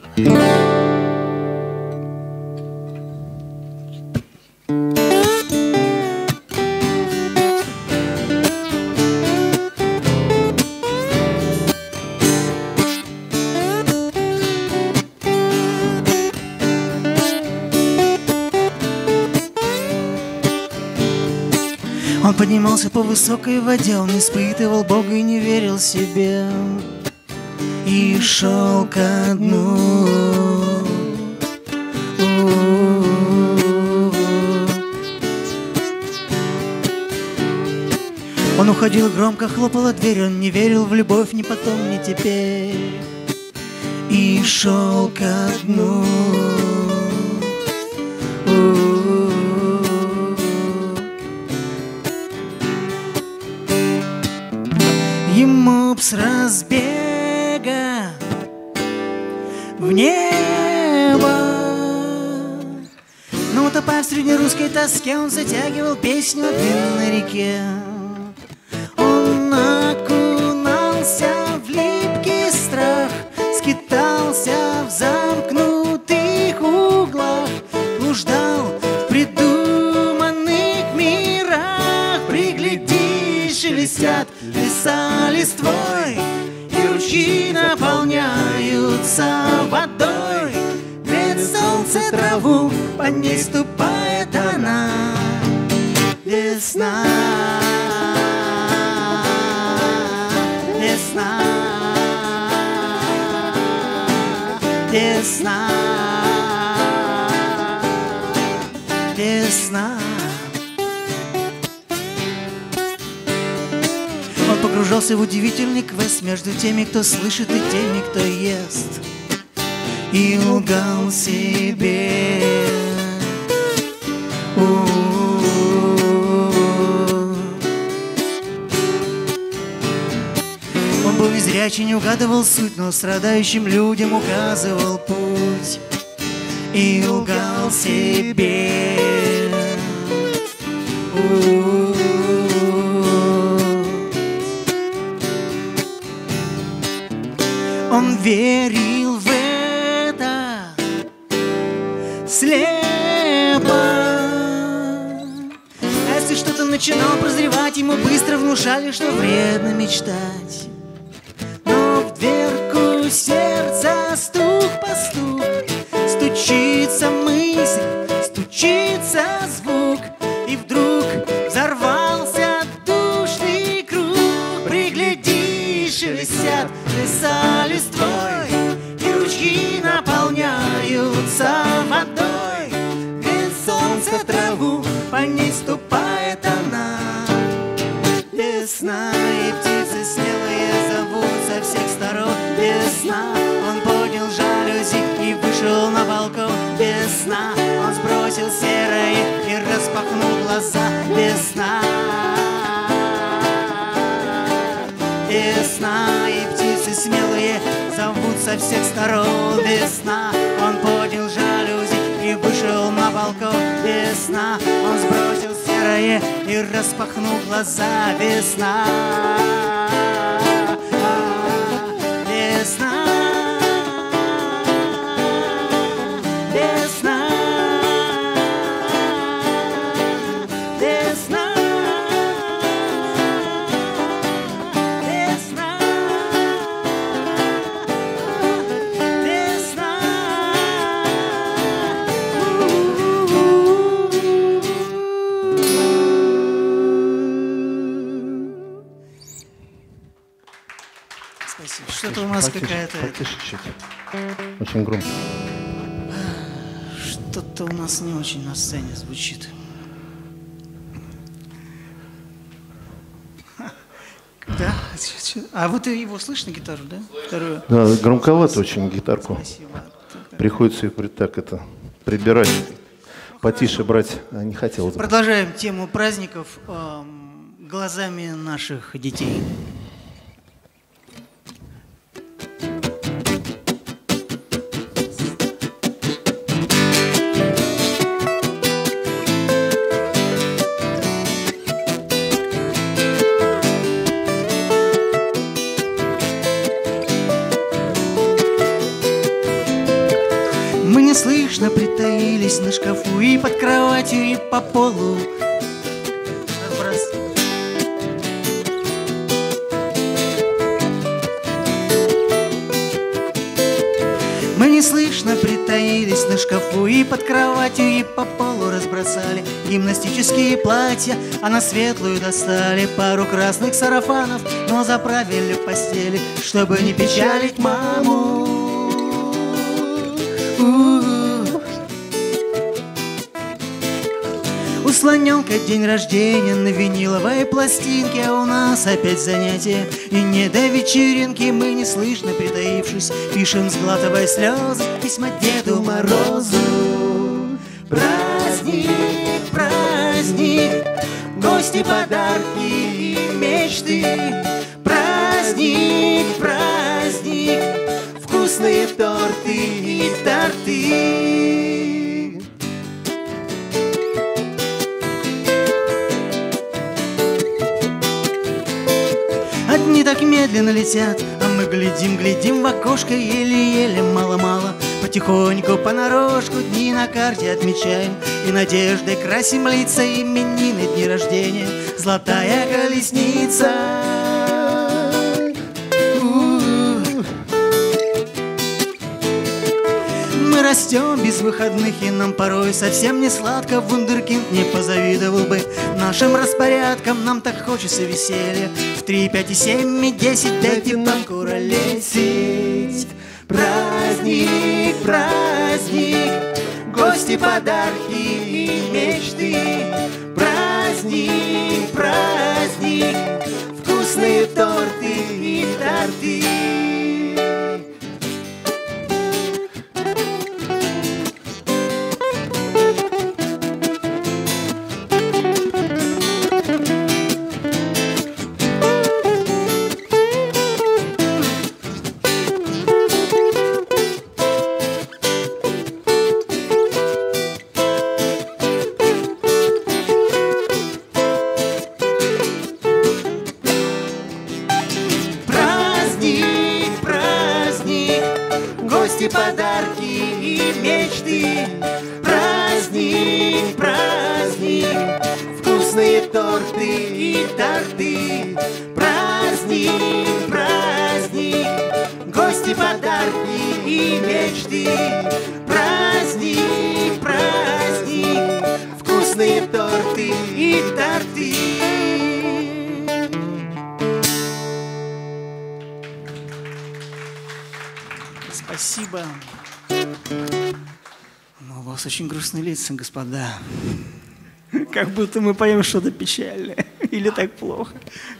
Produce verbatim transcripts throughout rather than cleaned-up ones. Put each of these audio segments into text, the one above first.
Он поднимался по высокой воде, он испытывал Бога и не верил себе, и шел ко дну. Он уходил, громко хлопала дверь, он не верил в любовь ни потом, ни теперь, и шел ко дну. Ему б с разбега в небо, но утопая в среднерусской тоске, он затягивал песню о длинной реке. Он окунался в липкий страх, скитался в замкнутых углах, блуждал в придуманных мирах. Приглядись, шелестят леса листвой, и ручьи наполняются водой. Греет солнце траву, по ней ступает она. Весна, весна, весна, весна. Он погружался в удивительный квест между теми, кто слышит, и теми, кто ест, и лгал себе. Он был незрячий, не угадывал суть, но страдающим людям указывал путь, и лгал себе. Он верил в это слепо. А если что-то начинал прозревать, ему быстро внушали, что вредно мечтать. Но в дверку сердца стук по стук, стучится мысль, стучится звук, и вдруг взорвался душный круг. Приглядись, шелестят леса листвой, и ручьи наполняются водой. Греет солнце траву, по ней ступает она. Весна, и птицы смелые зовут со всех сторон. Весна, он поднял жалюзи и вышел на балкон. Весна, он сбросил серое и распахнул глаза. Весна, весна, и птицы смелые зовут со всех сторон. Весна, он поднял жалюзи и вышел на балкон. Весна, он сбросил серое и распахнул глаза. Весна, весна, весна, весна. Что-то у нас какая-то... Потише чуть. Очень громко. Что-то у нас не очень на сцене звучит. Да? А вот его слышно, гитару, да? Вторую. Да, громковато очень гитарку. Спасибо. Приходится их так это прибирать. Потише брать не хотел. Продолжаем тему праздников э, глазами наших детей. неслышно притаились на шкафу и под кроватью, и по полу. Мы неслышно притаились на шкафу и под кроватью, и по полу разбросали гимнастические платья, а на светлую достали пару красных сарафанов, но заправили в постели, чтобы не печалить маму. У слоненка день рождения на виниловой пластинке, а у нас опять занятия и не до вечеринки. Мы неслышно притаившись пишем, сглатывая слезы, письма Деду Морозу. Праздник, праздник, гости, подарки и мечты. Праздник, праздник, вкусные торты и торты. Одни так медленно летят, а мы глядим, глядим в окошко, еле-еле, мало-мало. Потихоньку, понарошку дни на карте отмечаем, и надеждой красим лица, именины, дни рождения, золотая колесница. Мы растем без выходных, и нам порой совсем не сладко. Вундеркинд не позавидовал бы нашим распорядкам. Нам так хочется веселья в три, пять и семь и десять, дайте нам куролесить. Праздник, праздник, гости, подарки и мечты. Праздник, праздник, вкусные торты и торты. Подарки и мечты. Праздник, праздник, вкусные торты и торты. Праздник, праздник, гости, подарки и мечты. Праздник, праздник, вкусные торты и торты. Спасибо. Но у вас очень грустные лица, господа. Как будто мы поем что-то печальное. Или так плохо.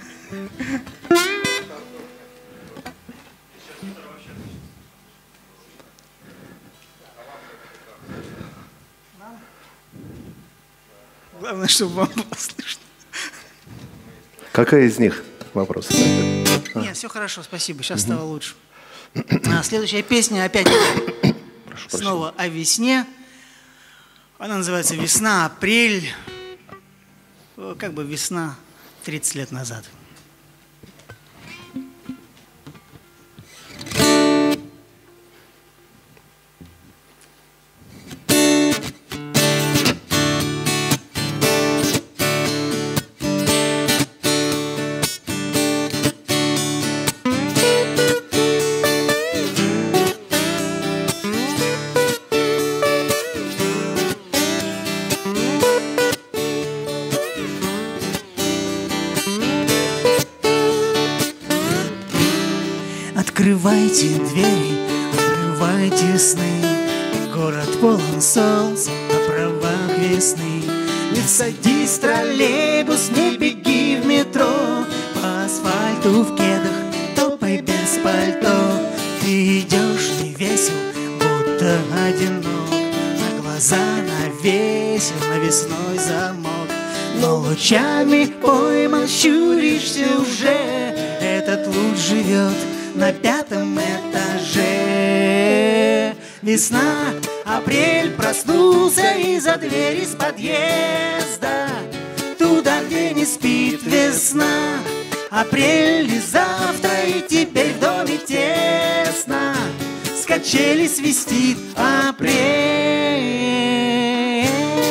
Главное, чтобы вам было слышно. Какая из них? Вопрос. Нет, все хорошо, спасибо. Сейчас стало лучше. А следующая песня опять Прошу снова прощения. О весне. Она называется «Весна, апрель». Как бы весна тридцать лет назад. Открывайте двери, открывайте сны. Город полон солнца на правах весны. Не садись в троллейбус, не беги в метро. По асфальту в кедах топай без пальто. Ты идешь не весел, будто одинок. На глаза навесил навесной замок. Но лучами пойман, щуришься уже. Этот луч живет на пятом этаже. Весна, апрель проснулся из-за двери с подъезда. Туда, где не спит весна. Апрель и завтра, и теперь в доме тесно. с качели свистит апрель.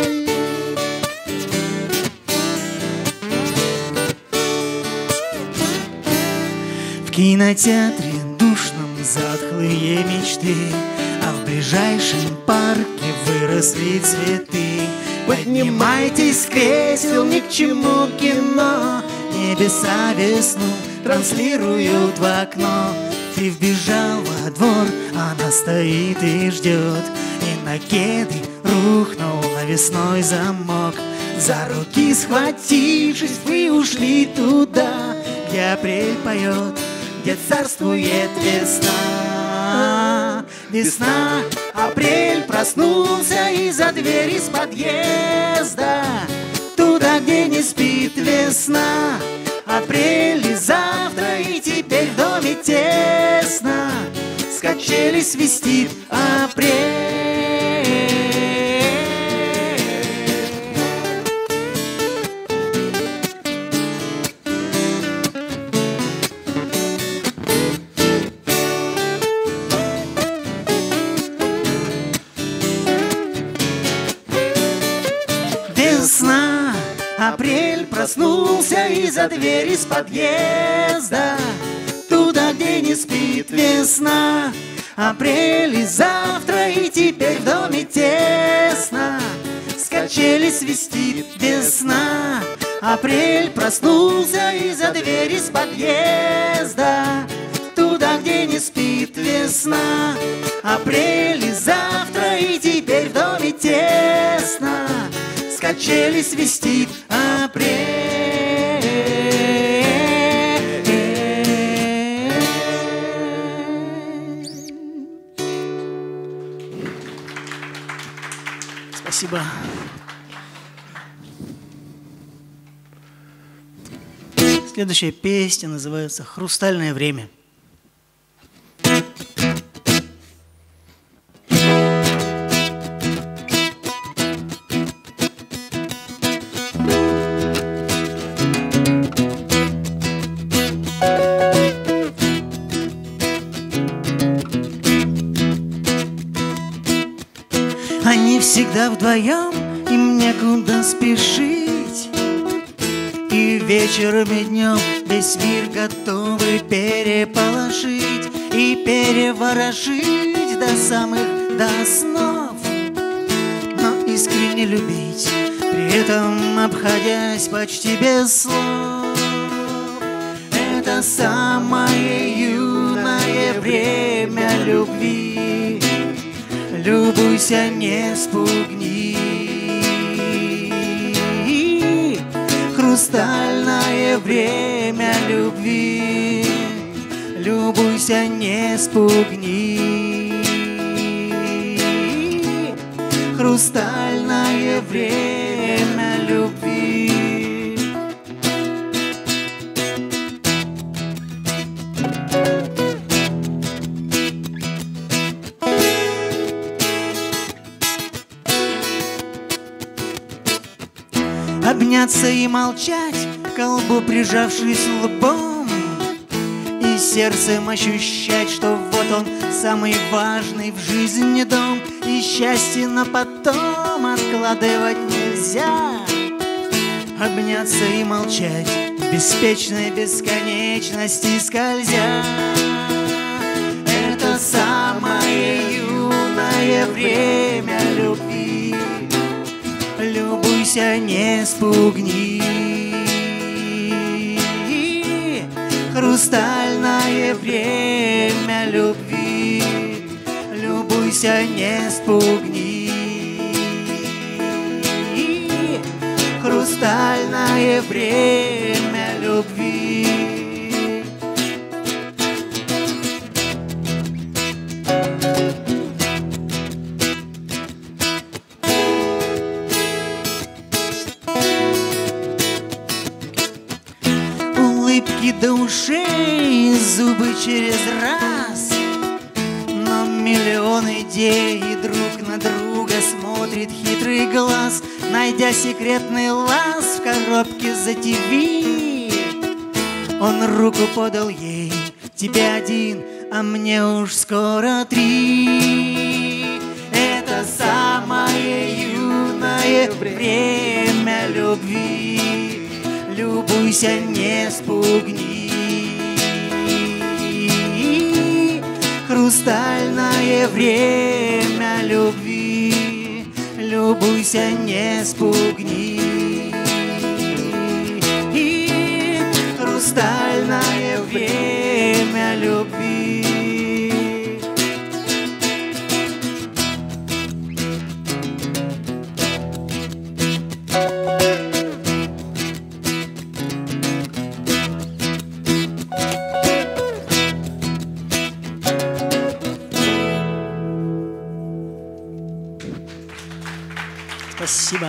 В кинотеатре душном затхлые мечты, а в ближайшем парке выросли цветы. Поднимайтесь с кресел, ни к чему кино, небеса весну транслируют в окно. Ты вбежал во двор, она стоит и ждет, и на кеды рухнул навесной замок. За руки схватившись, вы ушли туда, где апрель поет, где царствует весна. Весна, апрель проснулся из-за двери с подъезда, туда, где не спит весна. Апрель и завтра, и теперь в доме тесно, с качели свистит апрель. Весна, апрель проснулся из-за двери с подъезда, туда, где не спит весна. Апрель и завтра, и теперь в доме тесно, с качели свистит весна. Апрель проснулся из-за двери с подъезда, туда, где не спит весна. Апрель и завтра, и теперь в доме тесно, с качели свистит апрель. Спасибо. Следующая песня называется «Хрустальное время». Они всегда вдвоем, им некуда спешить, и вечером и днем весь мир готовы переполошить и переворошить до самых до снов, но искренне любить, при этом обходясь почти без слов. Это самое юное время любви, любуйся, не спугни. Хрустальное время любви, любуйся, не спугни. Хрустальное время любви. Обняться и молчать, к колбу прижавшись лбом, и сердцем ощущать, что вот он, самый важный в жизни дом, и счастье на потом откладывать нельзя. Обняться и молчать, в беспечной бесконечности скользя. Это самое юное время любви, любуйся, не спугни. Хрустальное время любви, любуйся, не спугни. Хрустальное время любви. Улыбки до ушей, зубы через раз, но миллион идей друг на друга смотрит хитрый глаз, найдя секретный лаз в коробке за ТВ. Он руку подал ей, тебе один а мне уж скоро три. Это самое юное время любви. Любуйся, не спугни. Хрустальное время любви. Любуйся, не спугни. И хрустальное время любви. Спасибо.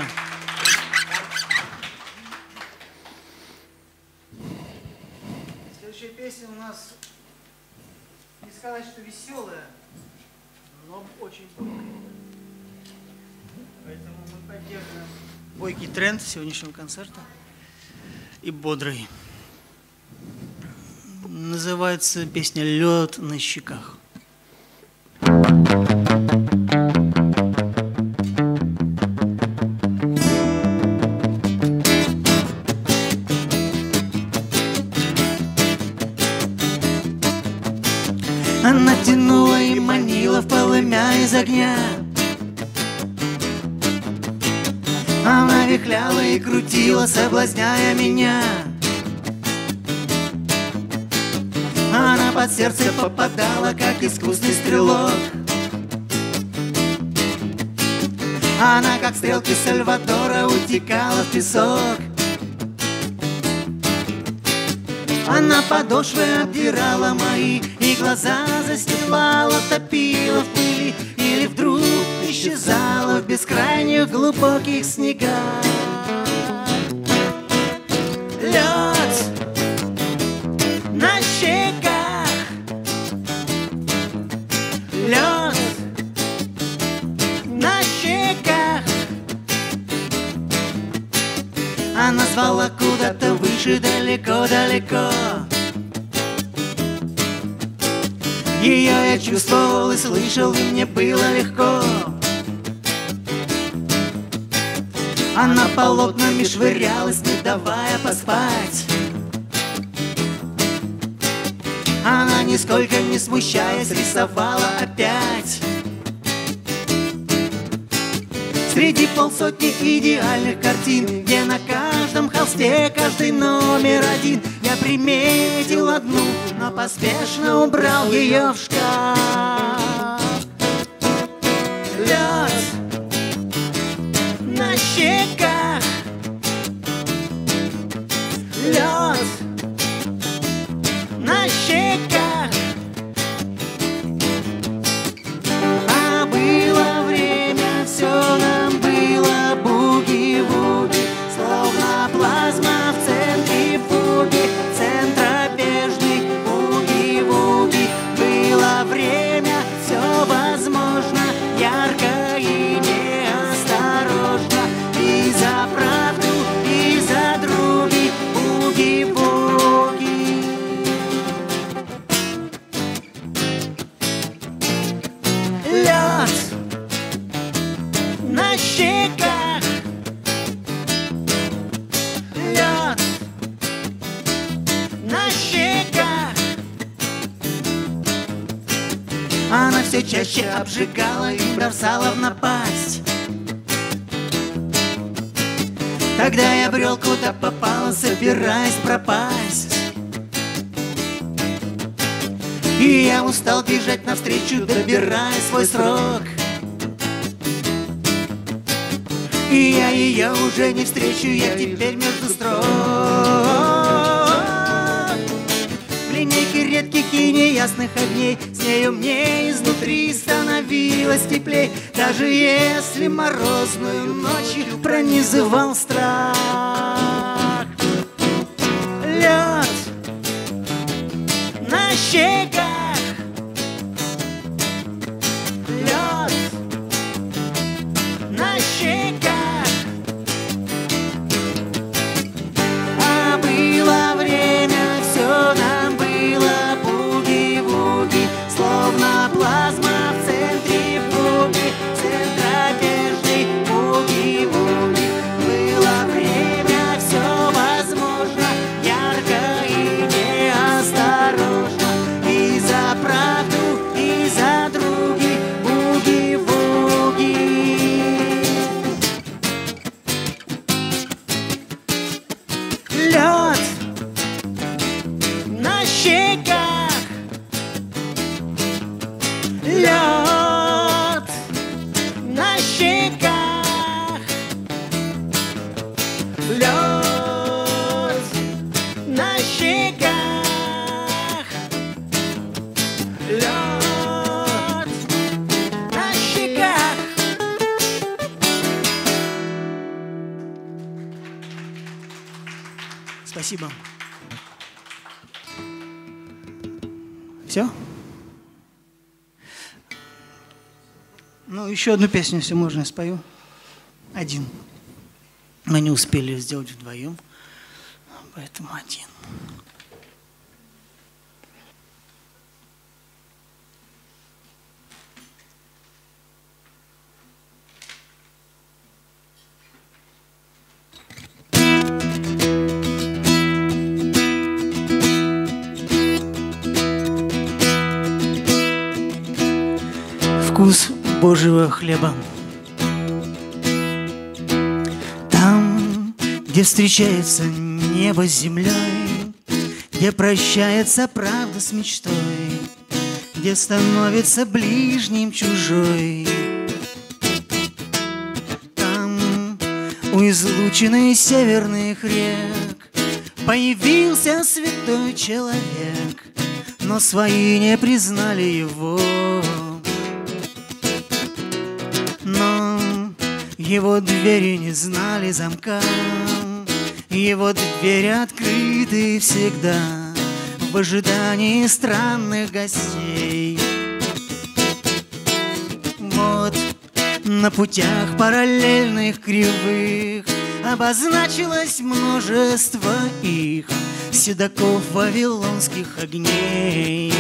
Следующая песня у нас, не сказать, что веселая, но очень бойкая. Поэтому мы поддерживаем бойкий тренд сегодняшнего концерта и бодрый. Называется песня «Лед на щеках». Она тянула и манила в полымя из огня. Она вихляла и крутила, соблазняя меня. Она под сердце попадала, как искусный стрелок. Она, как стрелки Сальвадора, утекала в песок. Она подошвы обдирала мои, и глаза застилала, топила в пыли, или вдруг исчезала в бескрайних глубоких снегах. Лед на щеках, лед на щеках. Она звала куда-то выше, далеко-далеко. Ее я чувствовал и слышал, и мне было легко. Она полотнами швырялась, не давая поспать. Она, нисколько не смущаясь, рисовала опять. Среди полсотни идеальных картин, где на каждом холсте каждый номер один, я приметил одну, но поспешно убрал ее в шкаф. Лед на щеках, лед на щеках. А было время, все нам было буги-вуги, словно плазма в центре фуги, центробежный буги-вуги. Было время, все возможно, ярко и неосторожно, и за правду, и за други, буги-вуги. Лед на щеках, лед на щеках. Она все чаще обжигала и бросала в напасть. Тогда я брел куда попало, собираясь пропасть. И я устал бежать навстречу, добирая свой срок. И я ее уже не встречу, я теперь между строк. В линейке редких и неясных огней, с нею мне изнутри становилось теплей, даже если морозную ночью пронизывал страх. Лед на щеках, лед на щеках. А было время, все нам было буги-вуги, Спасибо. Все? Ну, еще одну песню, если можно, я спою. Один. Мы не успели сделать вдвоем, поэтому один. Вкус Божьего хлеба. Там, где встречается небо с землей, где прощается правда с мечтой, где становится ближним чужой. Там, у излучины северных рек, появился святой человек, но свои не признали его. Но его двери не знали замка, его двери открыты всегда в ожидании странных гостей. Вот на путях параллельных кривых обозначилось множество их, седаков вавилонских огней,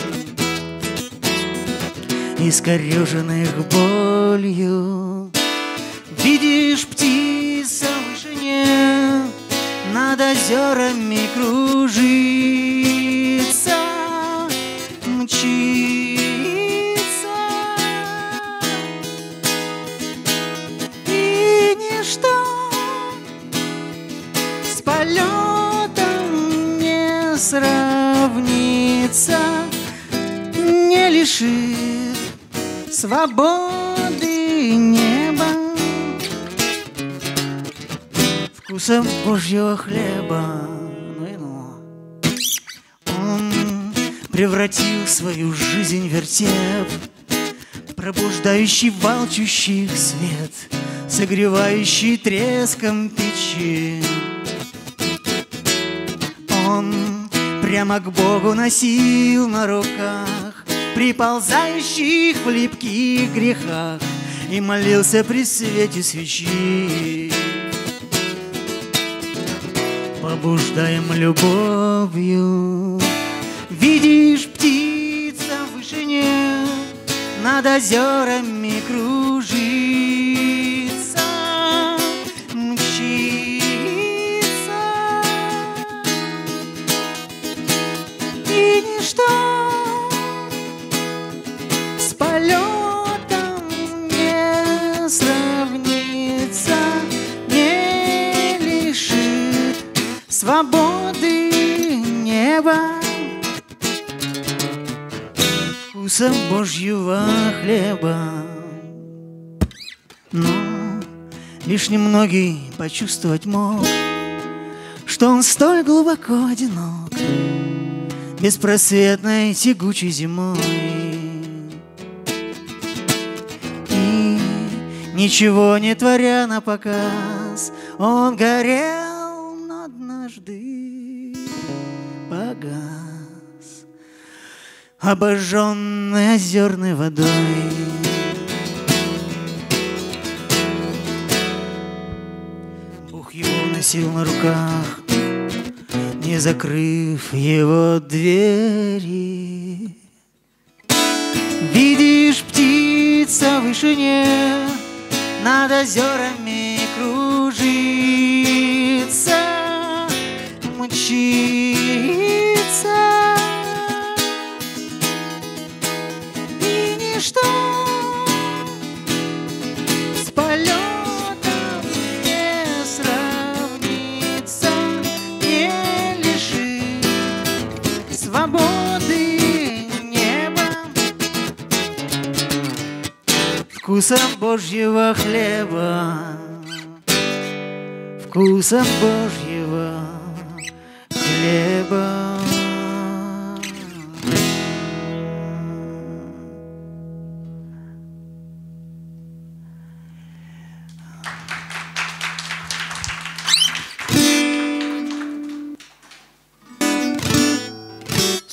искореженных болью. Видишь, птица в вышине над озерами кружится, мчится, и ничто с полетом не сравнится, не лишит свободы неба, вкуса Божьего хлеба. Ну и ну. Он превратил свою жизнь в вертеп, пробуждающий волчущих свет, согревающий треском печи. Он прямо к Богу носил на руках приползающих в липких грехах и молился при свете свечи. Побуждаем любовью. Видишь, птица в вышине над озерами кружится, мчится, и ничто с полетом не сравнится, не лишит свободы неба, вкуса Божьего хлеба. Но лишь немногие почувствовать мог, что он столь глубоко одинок беспросветной тягучей зимой. И ничего не творя на показ, он горел, но однажды погас, обожженный озерной водой. Бог его носил на руках, не закрыв его двери. Видишь, птица в вышине над озерами кружится, мчится, и ничто с полетом не сравнится, не лишит свободы неба, вкуса Божьего хлеба, вкуса Божьего хлеба.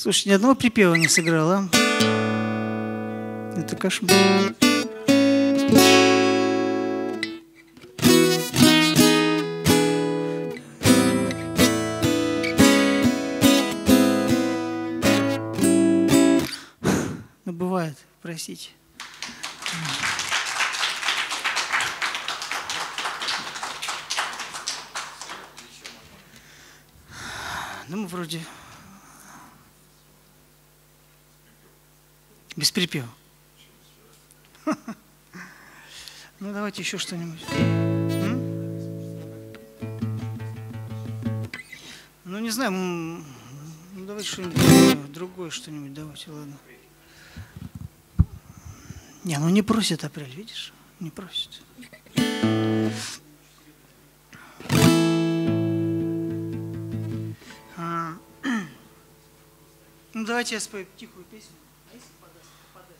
Слушай, ни одного припева не сыграл, а? Это кошмар. Ну, бывает, простите. Ну, мы вроде без припева. Ну, давайте еще что-нибудь. Ну, не знаю, ну, давайте что-нибудь другое, другое что-нибудь, давайте, ладно. Не, ну не просит апрель, видишь? Не просит. А, ну, давайте я спою тихую песню. А если подаст, подаст?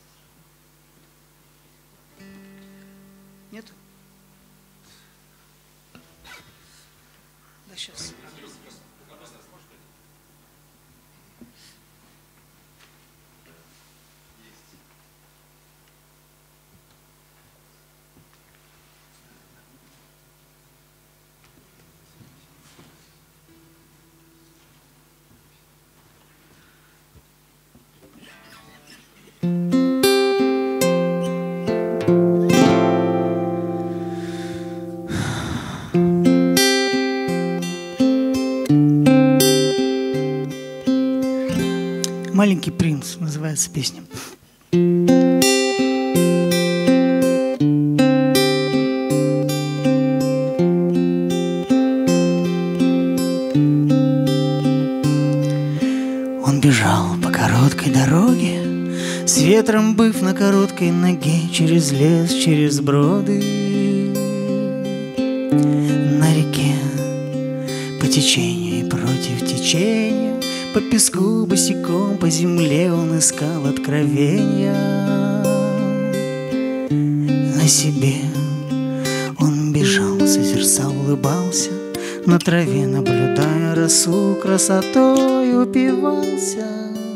Нету? Да сейчас. «Маленький принц» называется песня. Он бежал по короткой дороге, с ветром быв на короткой ноге, через лес, через броды. На реке по течению и против течения, по песку босиком по земле он искал откровения. На себе он бежал, созерцал, улыбался, на траве наблюдая росу, красотой упивался,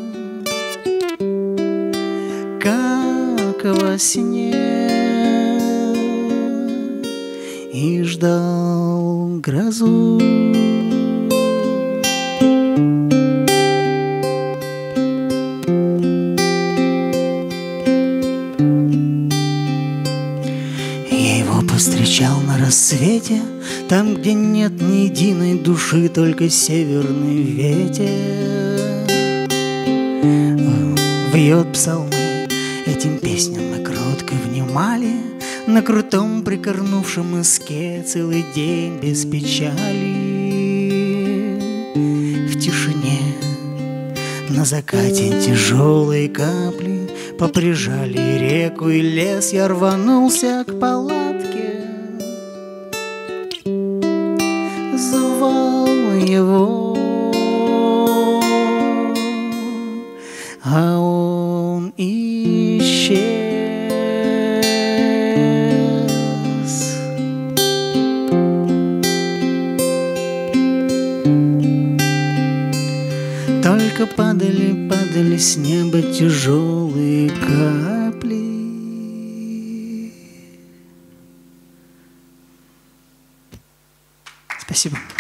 как во сне, и ждал грозу. Встречал на рассвете, там, где нет ни единой души, только северный ветер вьет псалмы. Этим песням мы кротко внимали, на крутом прикорнувшем иске целый день без печали. В тишине на закате тяжелые капли поприжали реку и лес. Я рванулся к палатке, звал его, а он исчез. Только падали, падали с неба тяжелые капли. Спасибо.